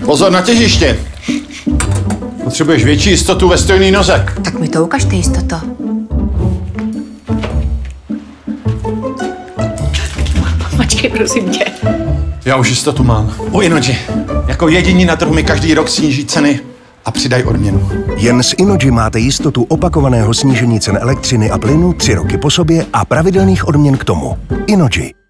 Pozor na těžiště. Potřebuješ větší jistotu ve stojné noze. Tak mi to ukažte, jistoto. Počkej, prosím tě. Já už jistotu mám. U Innogy. Jako jediní na trhu mi každý rok sníží ceny a přidají odměnu. Jen s Innogy máte jistotu opakovaného snížení cen elektřiny a plynu 3 roky po sobě a pravidelných odměn k tomu. Innogy.